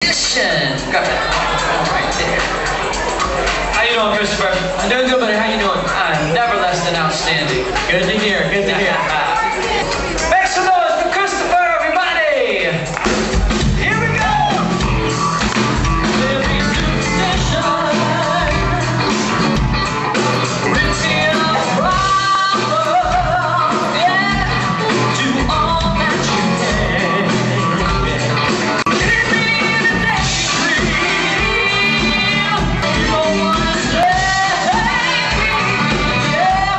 Superstition. Got that right there. How you doing, Christopher? I'm doing good, buddy. How you doing? Never less than outstanding. Good to hear. Good to hear. Make some noise for Christopher, everybody! Here we go! There'll be superstition. Rinsing off problems, yeah. Do all that you can. Keep me in the daydream. You don't wanna stay, yeah.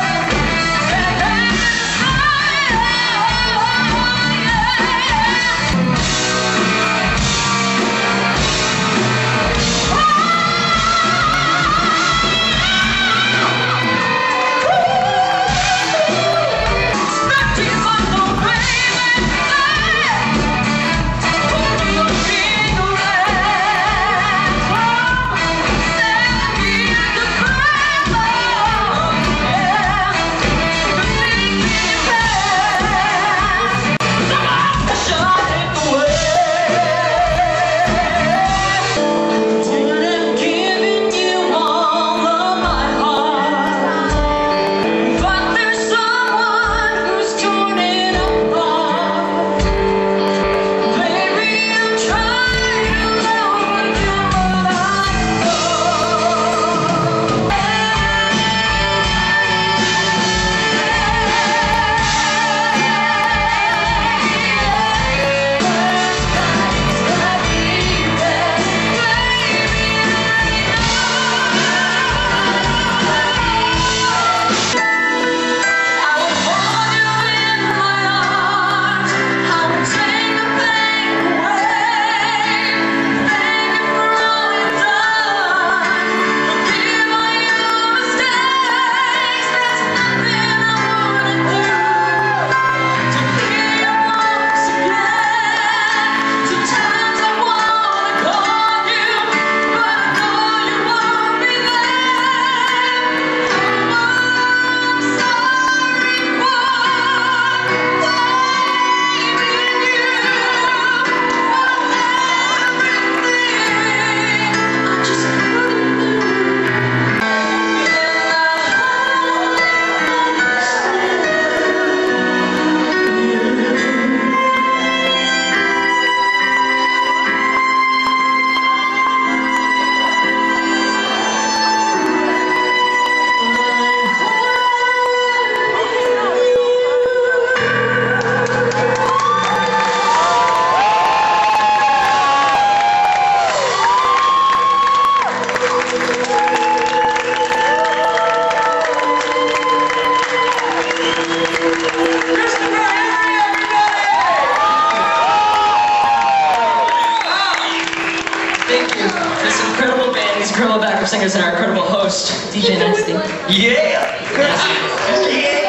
Incredible backup singers and our incredible host, DJ Nasty. Yeah! Yeah!